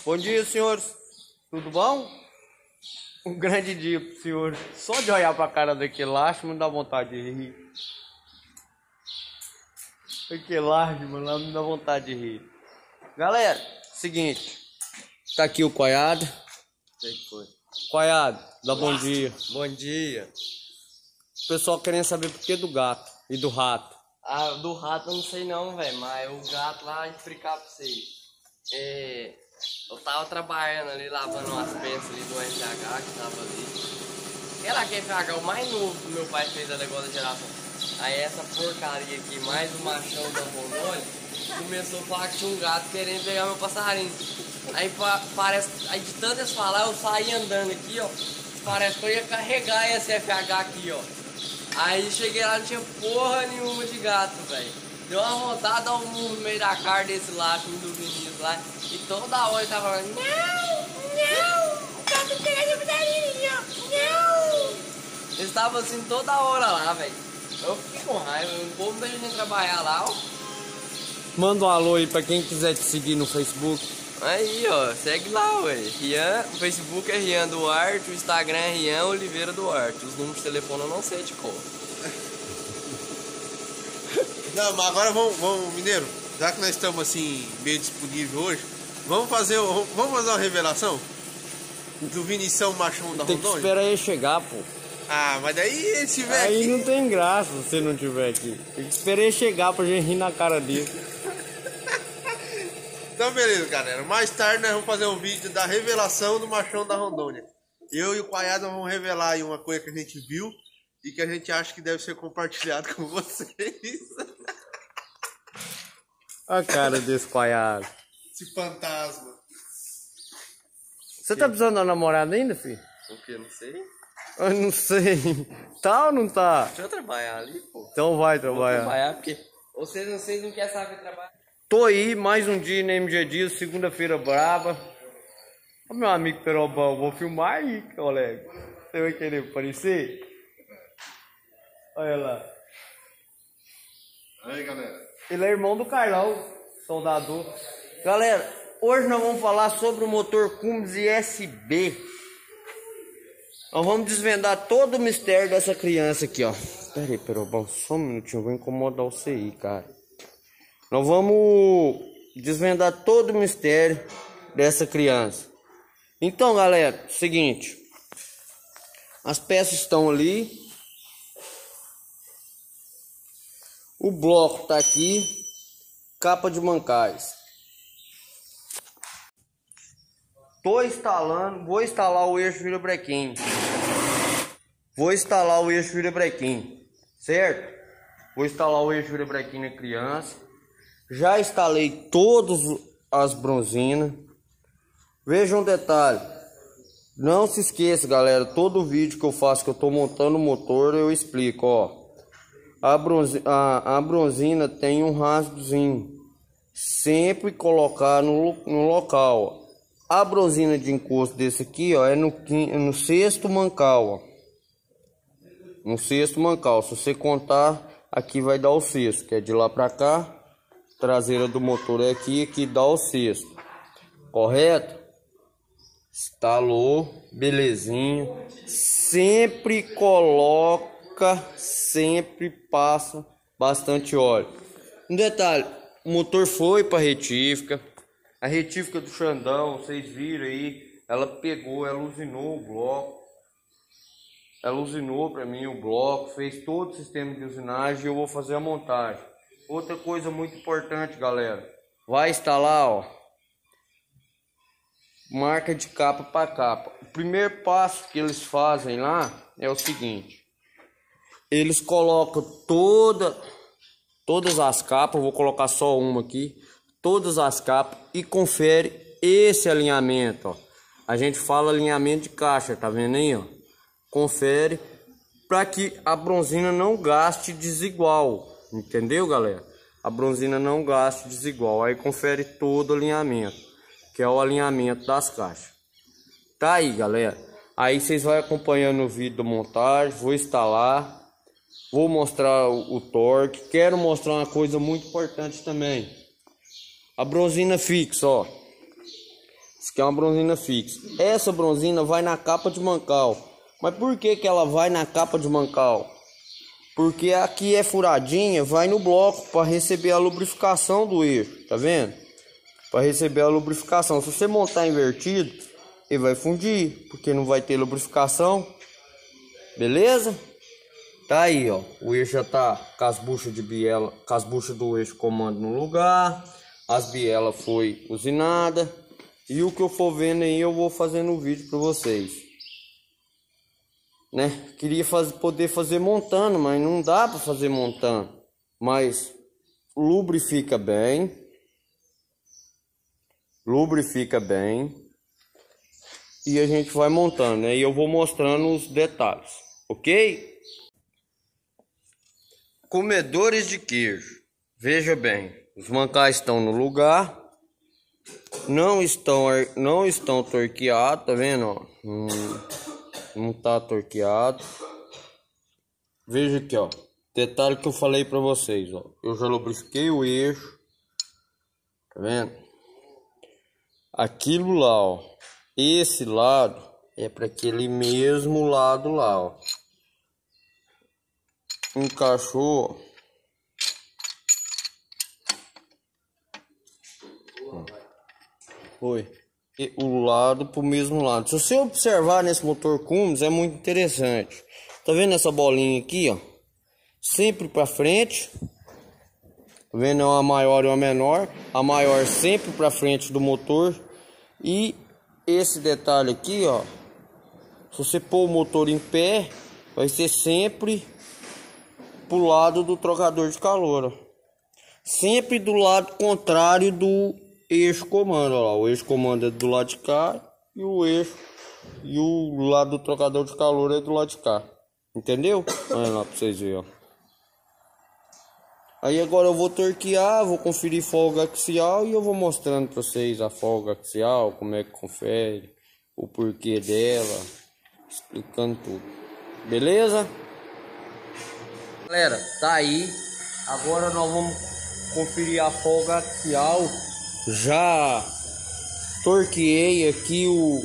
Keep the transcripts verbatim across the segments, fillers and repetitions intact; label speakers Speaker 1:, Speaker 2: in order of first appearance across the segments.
Speaker 1: Bom dia, senhores. Tudo bom? Um grande dia pro senhor. Só de olhar pra cara daquele laço me dá vontade de rir. Aquele laço, mano, lá me dá vontade de rir. Galera, seguinte. Tá aqui o Coiado.
Speaker 2: O que foi?
Speaker 1: Coiado, dá bom dia.
Speaker 2: Bom dia.
Speaker 1: O pessoal querendo saber por que do gato e do rato.
Speaker 2: Ah, do rato eu não sei não, velho, mas o gato lá, explicar pra vocês. É, eu tava trabalhando ali, lavando umas peças ali do S H que tava ali. Aquela que é F H, o mais novo que meu pai fez da negócio da geração. Aí essa porcaria aqui, mais o machão da Rondônia, começou a falar que tinha um gato querendo pegar meu passarinho. Aí pa, parece, aí de tanto eles falar, eu saí andando aqui, ó. Parece que eu ia carregar esse F H aqui, ó. Aí cheguei lá, não tinha porra nenhuma de gato, velho. Deu uma vontade de dar um murro no meio da cara desse lá, do Vinícius lá. E toda hora ele tava falando, não, não, o gato pega meu passarinho, não. Eles estavam assim toda hora lá, velho. Eu fiquei com raiva, o povo não deixa a gente trabalhar lá, ó.
Speaker 1: Manda um alô aí pra quem quiser te seguir no Facebook.
Speaker 2: Aí, ó, segue lá, ué. Rian, o Facebook é Rian Duarte, o Instagram é Rian Oliveira Duarte. Os números de telefone eu não sei de cor.
Speaker 3: Não, mas agora vamos, vamos, Mineiro, já que nós estamos assim, meio disponível hoje, vamos fazer, vamos fazer uma revelação do Vinição Machão da
Speaker 1: Tem que
Speaker 3: Rondônia?
Speaker 1: esperar ele chegar, pô.
Speaker 3: Ah, mas daí ele tiver
Speaker 1: Aí
Speaker 3: aqui...
Speaker 1: não tem graça se você não tiver aqui. Tem que esperar ele chegar pra gente rir na cara dele.
Speaker 3: Então beleza, galera, mais tarde nós vamos fazer um vídeo da revelação do Machão da Rondônia. Eu e o Coiado vamos revelar aí uma coisa que a gente viu e que a gente acha que deve ser compartilhado com vocês.
Speaker 1: A cara desse Coiado.
Speaker 3: Esse fantasma.
Speaker 1: Você tá precisando de uma namorada ainda, filho?
Speaker 2: O que? Não sei.
Speaker 1: Eu não sei. Tá ou não tá?
Speaker 2: Deixa eu trabalhar ali, pô.
Speaker 1: Então vai
Speaker 2: Vou
Speaker 1: trabalhar.
Speaker 2: trabalhar porque vocês, vocês não querem saber trabalhar.
Speaker 1: Tô aí, mais um dia na M G Dias, segunda-feira braba. Ô meu amigo Perobão, vou filmar aí, colega. Você vai querer aparecer? Olha lá.
Speaker 3: Aí, galera.
Speaker 1: Ele é irmão do Carlão, soldador. Galera, hoje nós vamos falar sobre o motor Cummins I S B. Nós vamos desvendar todo o mistério dessa criança aqui, ó. Pera aí, Perobão, só um minutinho, eu vou incomodar você aí, cara. Nós vamos desvendar todo o mistério dessa criança. Então, galera, seguinte. As peças estão ali. O bloco tá aqui. Capa de mancais. Tô instalando, vou instalar o eixo virabrequim. Vou instalar o eixo virabrequim, certo? Vou instalar o eixo virabrequim na criança. Já instalei todas as bronzinas. Veja um detalhe. Não se esqueça, galera. Todo vídeo que eu faço que eu tô montando o motor, eu explico, ó. A bronzina, a, a bronzina tem um rasgozinho. Sempre colocar no, no local, ó. A bronzina de encosto desse aqui, ó, é no, no sexto mancal, ó. No sexto mancal. Se você contar, aqui vai dar o sexto, que é de lá pra cá. Traseira do motor é aqui, aqui dá o sexto, correto? Instalou, belezinha. Sempre coloca, sempre passa bastante óleo. Um detalhe, o motor foi para retífica. A retífica do Xandão, vocês viram aí, ela pegou, ela usinou o bloco. Ela usinou para mim o bloco, fez todo o sistema de usinagem e eu vou fazer a montagem. Outra coisa muito importante, galera, vai instalar, ó, marca de capa para capa. O primeiro passo que eles fazem lá é o seguinte: eles colocam toda, todas as capas, vou colocar só uma aqui, todas as capas e confere esse alinhamento, ó. A gente fala alinhamento de caixa, tá vendo aí, ó? Confere para que a bronzina não gaste desigual. Entendeu, galera? A bronzina não gaste desigual. Aí confere todo o alinhamento, que é o alinhamento das caixas. Tá aí, galera. Aí vocês vão acompanhando o vídeo da montagem. Vou instalar. Vou mostrar o, o torque. Quero mostrar uma coisa muito importante também. A bronzina fixa, ó. Isso aqui é uma bronzina fixa. Essa bronzina vai na capa de mancal. Mas por que que ela vai na capa de mancal? Porque aqui é furadinha, vai no bloco para receber a lubrificação do eixo, tá vendo? Para receber a lubrificação. Se você montar invertido, ele vai fundir, porque não vai ter lubrificação. Beleza? Tá aí, ó. O eixo já tá com as buchas de biela, com as buchas do eixo comando no lugar. As bielas foi usinada. E o que eu for vendo aí, eu vou fazendo um vídeo para vocês. Né? Queria fazer, poder fazer montando, mas não dá para fazer montando. Mas lubrifica bem. Lubrifica bem. E a gente vai montando, né? E eu vou mostrando os detalhes, ok? Comedores de queijo. Veja bem, os mancais estão no lugar. Não estão, não estão torqueados, tá vendo? Ó? Hum. Não tá torqueado. Veja aqui, ó. Detalhe que eu falei pra vocês, ó. Eu já lubrifiquei o eixo. Tá vendo? Aquilo lá, ó. Esse lado é para aquele mesmo lado lá, ó. Encaixou. Foi. E o lado pro mesmo lado. Se você observar nesse motor Cummins, é muito interessante. Tá vendo essa bolinha aqui, ó? Sempre para frente. Tá vendo? É uma maior e uma menor. A maior sempre para frente do motor. E esse detalhe aqui, ó. Se você pôr o motor em pé, vai ser sempre pro lado do trocador de calor, ó. Sempre do lado contrário do eixo comando, ó lá. O eixo comando é do lado de cá e o eixo e o lado do trocador de calor é do lado de cá. Entendeu? Olha lá pra vocês verem, ó. Aí agora eu vou torquear, vou conferir folga axial e eu vou mostrando pra vocês a folga axial, como é que confere, o porquê dela, explicando tudo. Beleza? Galera, tá aí. Agora nós vamos conferir a folga axial. Já torqueei aqui o,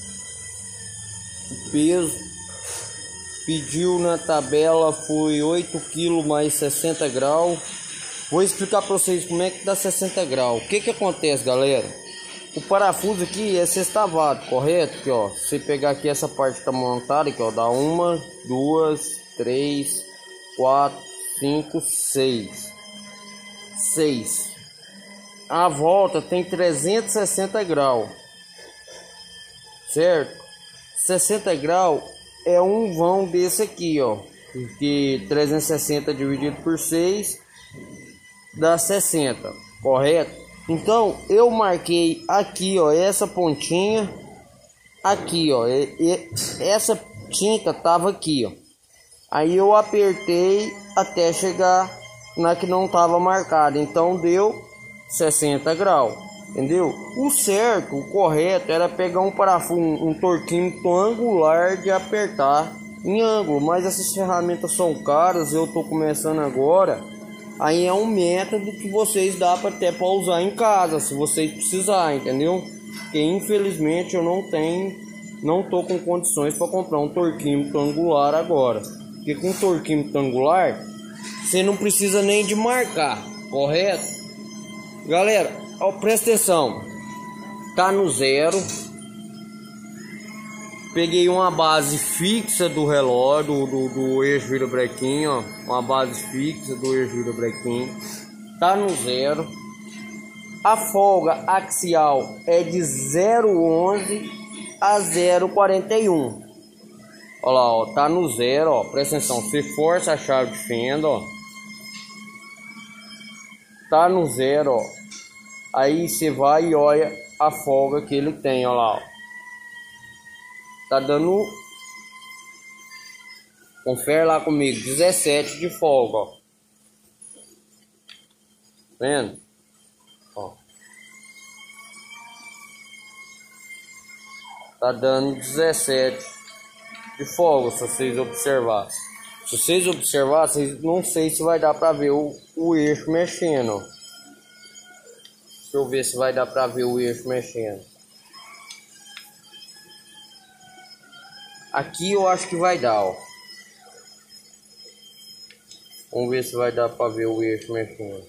Speaker 1: o peso. Pediu na tabela, foi oito quilos mais sessenta graus. Vou explicar para vocês como é que dá sessenta graus. O que que acontece, galera? O parafuso aqui é sextavado, correto? Aqui, ó. Se você pegar aqui essa parte que tá montada, aqui, ó, dá uma, duas, três, quatro, cinco, seis. Seis. A volta tem trezentos e sessenta graus, certo? sessenta graus é um vão desse aqui, ó, porque trezentos e sessenta dividido por seis dá sessenta, correto? Então eu marquei aqui, ó, essa pontinha aqui, ó, e, e, essa tinta tava aqui, ó. Aí eu apertei até chegar na que não tava marcada, então deu sessenta graus, entendeu? O certo, o correto era pegar um parafuso, um, um torquímetro angular de apertar em ângulo, mas essas ferramentas são caras, eu tô começando agora. Aí é um método que vocês dá para até para usar em casa, se vocês precisarem, entendeu? Porque infelizmente eu não tenho, não tô com condições para comprar um torquímetro angular agora. Porque com torquímetro angular você não precisa nem de marcar, correto? Galera, ó, presta atenção, tá no zero. Peguei uma base fixa do relógio, do, do, do eixo virabrequim, ó, uma base fixa do eixo virabrequim, tá no zero. A folga axial é de zero vírgula onze a zero vírgula quarenta e um. Ó lá, ó, tá no zero, ó, presta atenção, você força a chave de fenda, ó. Tá no zero, ó. Aí você vai e olha a folga que ele tem, ó lá, ó. Tá dando, confere lá comigo, dezessete de folga, ó. Vendo? Ó. Tá dando dezessete de folga, se vocês observarem. Se vocês observarem, não sei se vai dar pra ver o, o eixo mexendo, ó. Deixa eu ver se vai dar pra ver o eixo mexendo. Aqui eu acho que vai dar, ó. Vamos ver se vai dar pra ver o eixo mexendo.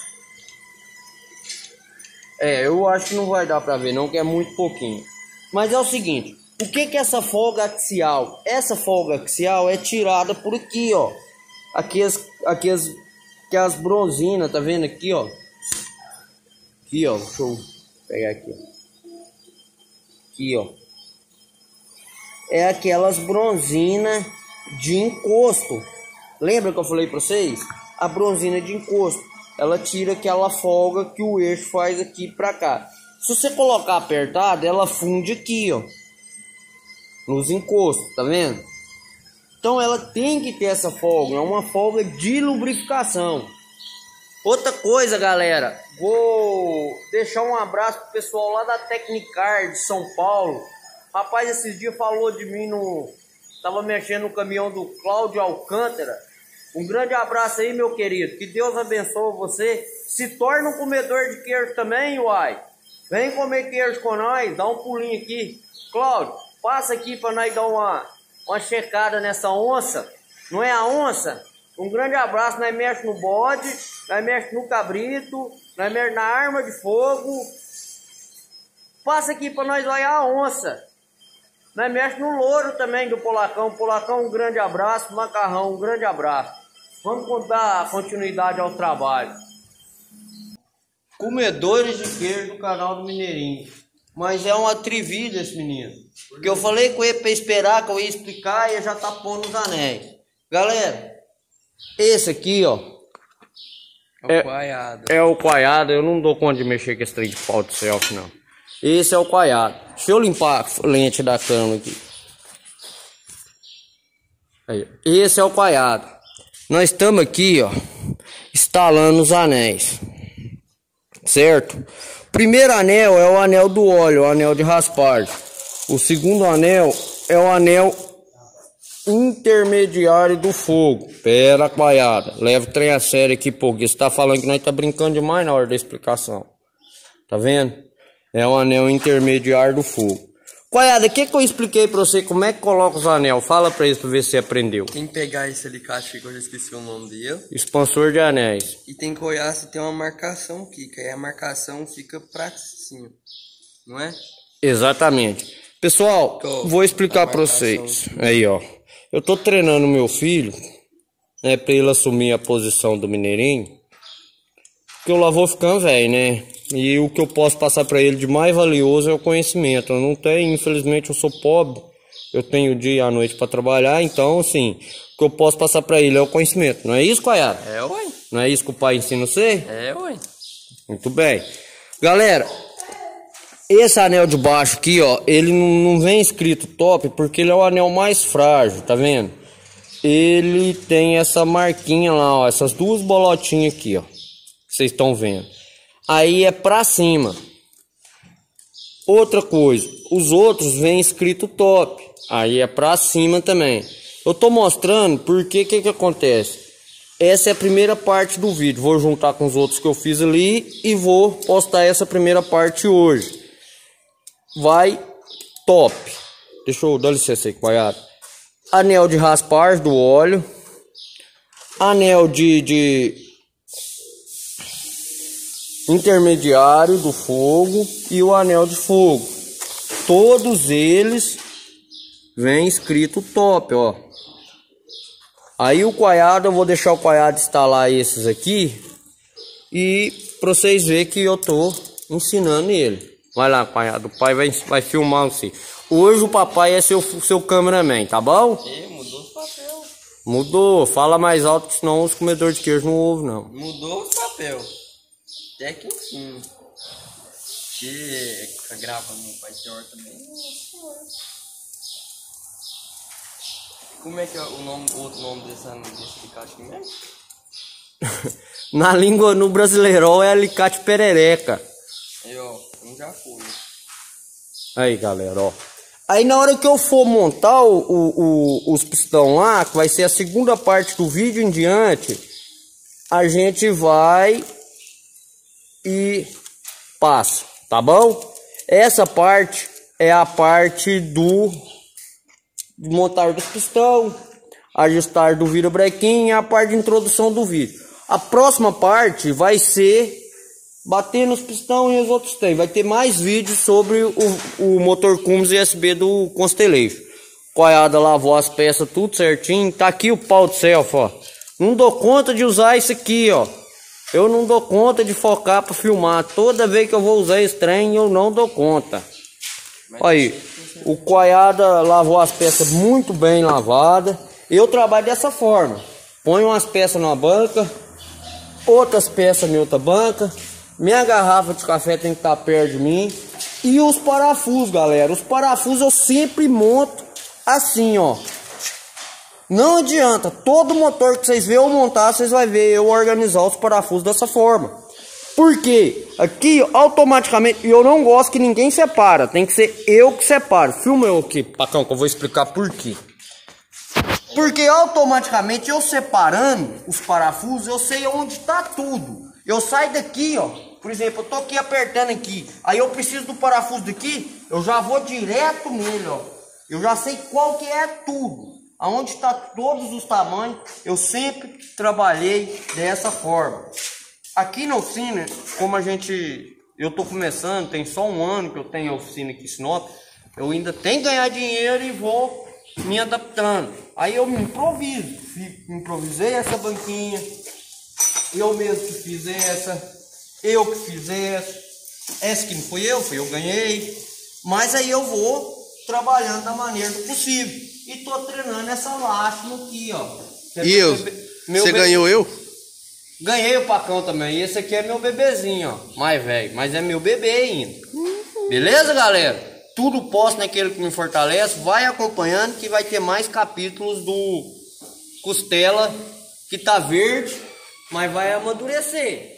Speaker 1: É, eu acho que não vai dar pra ver não, que é muito pouquinho. Mas é o seguinte, o que que é essa folga axial? Essa folga axial é tirada por aqui, ó. Aqui as, aqui as, que as bronzinas, tá vendo aqui, ó? Aqui, ó, deixa eu pegar aqui, ó. Aqui, ó. É aquelas bronzinas de encosto. Lembra que eu falei pra vocês? A bronzina de encosto. Ela tira aquela folga que o eixo faz aqui pra cá. Se você colocar apertado, ela funde aqui, ó. Nos encostos, tá vendo? Então ela tem que ter essa folga. É uma folga de lubrificação. Outra coisa, galera. Vou deixar um abraço pro pessoal lá da Tecnicar de São Paulo. Rapaz, esses dias falou de mim no... Tava mexendo no caminhão do Cláudio Alcântara. Um grande abraço aí, meu querido. Que Deus abençoe você. Se torne um comedor de queijo também, uai. Vem comer queijo com nós. Dá um pulinho aqui. Cláudio, passa aqui para nós dar uma, uma checada nessa onça. Não é a onça? Um grande abraço. Nós mexe no bode. Nós mexe no cabrito. Nós mexe na arma de fogo. Passa aqui para nós olhar a onça. Nós mexe no louro também do Polacão. Polacão, um grande abraço. Macarrão, um grande abraço. Vamos dar continuidade ao trabalho. Comedores de queijo do canal do Mineirinho. Mas é uma trivilha esse menino. Porque eu falei com ele para esperar, que eu ia explicar e ele já tá pondo os anéis. Galera, esse aqui, ó.
Speaker 2: É o coaiado.
Speaker 1: É o coaiado. Eu não dou conta de mexer com esse trem de pau de selfie, não. Esse é o coaiado. Deixa eu limpar a lente da câmera aqui. Aí, esse é o coaiado. Nós estamos aqui, ó, instalando os anéis. Certo? Primeiro anel é o anel do óleo, o anel de raspar. O segundo anel é o anel intermediário do fogo. Pera, coaiada. Leva o trem a sério aqui, porque você tá falando que nós tá brincando demais na hora da explicação. Tá vendo? É o anel intermediário do fogo. Coaiada, o que que eu expliquei pra você? Como é que coloca os anel? Fala pra eles pra ver se você aprendeu.
Speaker 2: Tem que pegar esse alicate que eu já esqueci o nome dele.
Speaker 1: Expansor de anéis.
Speaker 2: E tem que olhar se tem uma marcação aqui, que aí a marcação fica pra cima, não é?
Speaker 1: Exatamente. Pessoal,
Speaker 2: Tô,
Speaker 1: vou explicar pra vocês. Aí, ó. Eu tô treinando meu filho, né, pra ele assumir a posição do Mineirinho. Porque eu lá vou ficando velho, né? E o que eu posso passar para ele de mais valioso é o conhecimento. Eu não tenho, infelizmente eu sou pobre. Eu tenho dia e a noite para trabalhar, então assim, o que eu posso passar para ele é o conhecimento. Não é isso, coaiada?
Speaker 2: É, ué.
Speaker 1: Não é isso que o pai ensina você?
Speaker 2: É, ué.
Speaker 1: Muito bem. Galera, esse anel de baixo aqui, ó, ele não, não vem escrito top porque ele é o anel mais frágil, tá vendo? Ele tem essa marquinha lá, ó, essas duas bolotinhas aqui, ó. Vocês estão vendo. Aí é pra cima. Outra coisa, os outros vem escrito top. Aí é pra cima também. Eu tô mostrando porque que que acontece. Essa é a primeira parte do vídeo. Vou juntar com os outros que eu fiz ali e vou postar essa primeira parte hoje. Vai top. Deixa eu dar licença aí, coaiada. Anel de raspar do óleo. Anel de... de intermediário do fogo e o anel de fogo. Todos eles vem escrito top, ó. Aí o coaiado, eu vou deixar o coaiado instalar esses aqui e pra vocês verem que eu tô ensinando ele. Vai lá, coaiado, o pai vai, vai filmar você. Hoje o papai é seu, seu cameraman, tá bom?
Speaker 2: E mudou os papel.
Speaker 1: Mudou, fala mais alto que senão os comedores de queijo não ouvem não.
Speaker 2: Mudou os papel. Até aqui em cima. Que fica gravando no pai pior também. Como é que é o nome, o outro nome desse, desse alicate aqui mesmo?
Speaker 1: Na língua, no brasileirão é alicate perereca.
Speaker 2: Aí, ó, um já foi.
Speaker 1: Aí, galera, ó. Aí na hora que eu for montar o, o, o, os pistão lá, que vai ser a segunda parte do vídeo em diante, a gente vai e passa, tá bom? Essa parte é a parte do montar dos pistão, ajustar do virabrequim e a parte de introdução do vídeo. A próxima parte vai ser bater nos pistão e os outros tem. Vai ter mais vídeos sobre o, o motor Cummins U S B do Constellation. Coiada lavou as peças tudo certinho. Tá aqui o pau de selfie, ó. Não dou conta de usar isso aqui, ó. Eu não dou conta de focar para filmar. Toda vez que eu vou usar esse trem, eu não dou conta. Aí, o Coiada lavou as peças muito bem lavadas. Eu trabalho dessa forma. Ponho umas peças numa banca, outras peças em outra banca. Minha garrafa de café tem que estar perto de mim. E os parafusos, galera. Os parafusos eu sempre monto assim, ó. Não adianta. Todo motor que vocês verem eu montar, vocês vão ver eu organizar os parafusos dessa forma. Por quê? Aqui, automaticamente, eu não gosto que ninguém separa. Tem que ser eu que separo. Filma eu aqui, Pacão, que eu vou explicar por quê. Porque automaticamente eu separando os parafusos, eu sei onde está tudo. Eu saio daqui, ó. Por exemplo, eu tô aqui apertando aqui. Aí eu preciso do parafuso daqui, eu já vou direto nele, ó. Eu já sei qual que é tudo. Aonde está todos os tamanhos, eu sempre trabalhei dessa forma. Aqui na oficina, como a gente... Eu tô começando, tem só um ano que eu tenho a oficina aqui em Sinop. Eu ainda tenho que ganhar dinheiro e vou me adaptando. Aí eu me improviso. Improvisei essa banquinha. Eu mesmo que fiz essa. Eu que fiz essa. Essa que não fui eu, fui eu que ganhei. Mas aí eu vou trabalhando da maneira do possível. E tô treinando essa lástima aqui, ó.
Speaker 3: E eu? Você ganhou eu?
Speaker 1: Ganhei o Pacão também. E esse aqui é meu bebezinho, ó. Mais velho. Mas é meu bebê ainda. Beleza, galera? Tudo posto naquele que me fortalece. Vai acompanhando que vai ter mais capítulos do Costela. Que tá verde, mas vai amadurecer.